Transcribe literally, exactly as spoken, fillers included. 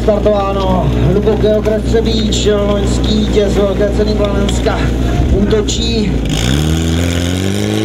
Nastartováno, hluboké okres Třebíč, loňský vítěz velké ceny Blanenska útočí.